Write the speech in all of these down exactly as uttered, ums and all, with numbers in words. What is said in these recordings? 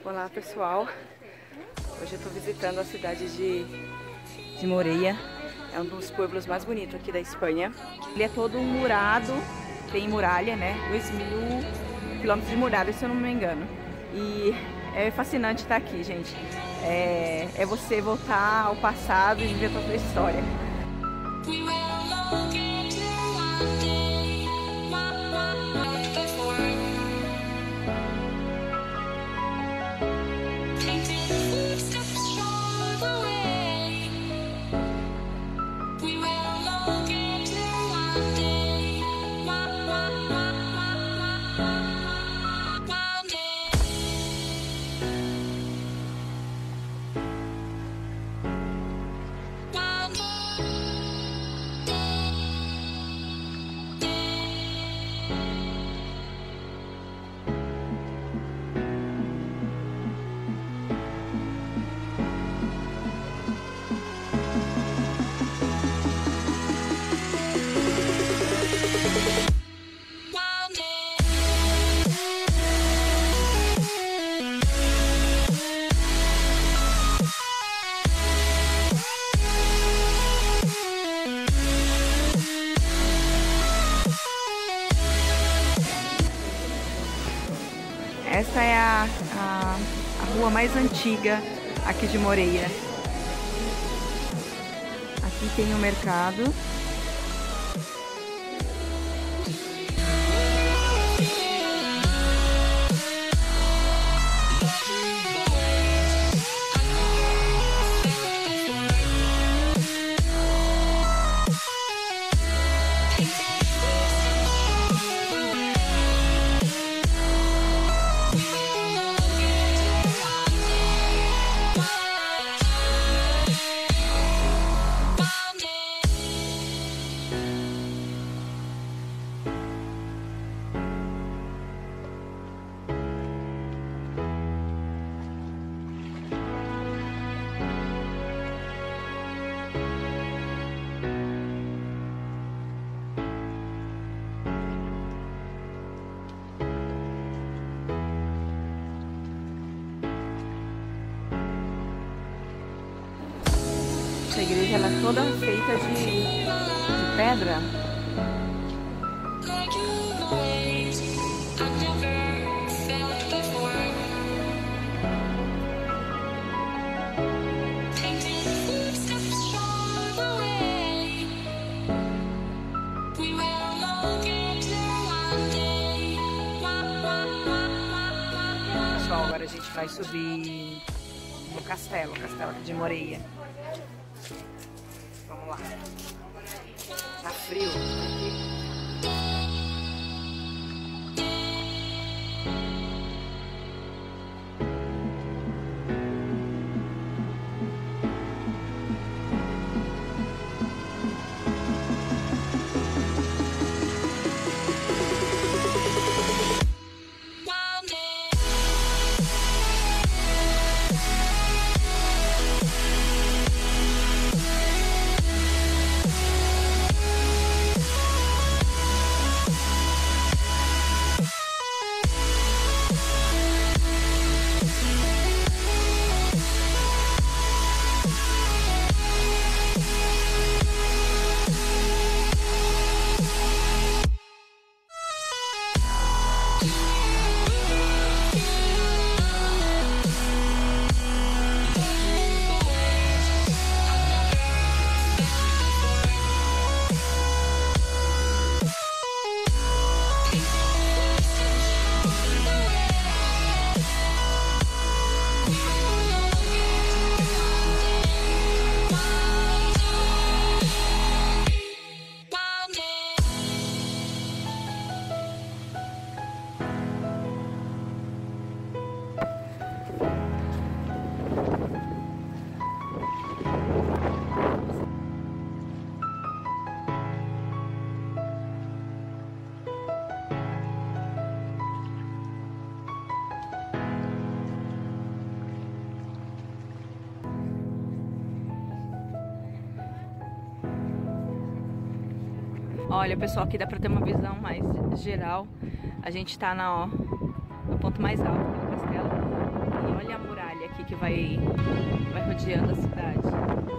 Olá pessoal, hoje eu estou visitando a cidade de, de Moreia. É um dos pueblos mais bonitos aqui da Espanha. Ele é todo murado, tem muralha, né? Dois mil quilômetros de muralha, se eu não me engano. E é fascinante estar aqui, gente. É, é você voltar ao passado e viver toda a história. Essa é a, a, a rua mais antiga aqui de Moreia. Aqui tem o mercado. Essa igreja ela é toda feita de, de pedra. Pessoal, agora a gente vai subir no castelo, o castelo de Moreia. Vamos lá. Tá frio aqui. Olha, pessoal, aqui dá pra ter uma visão mais geral. A gente tá na, ó, no ponto mais alto do castelo. E Olha a muralha aqui que vai, vai rodeando a cidade.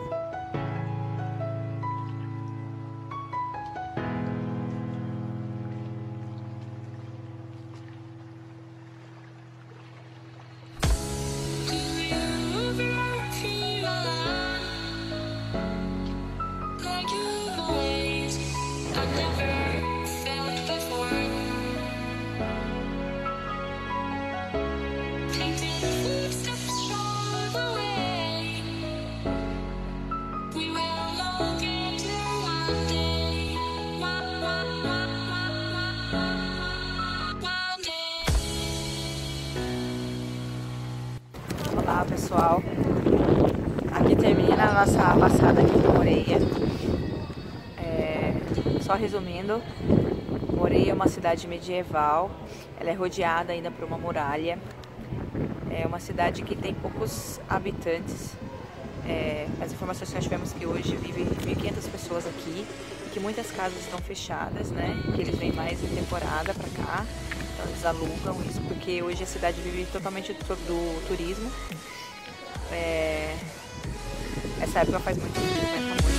Olá pessoal, aqui termina a nossa passada aqui de Moreia. É, só resumindo, Moreia é uma cidade medieval, ela é rodeada ainda por uma muralha. É uma cidade que tem poucos habitantes. É, as informações que nós tivemos que hoje vivem mil e quinhentas pessoas aqui, que muitas casas estão fechadas, né? Que eles vêm mais em temporada pra cá, então eles alugam isso porque hoje a cidade vive totalmente do, do turismo. É, essa época faz muito frio, né?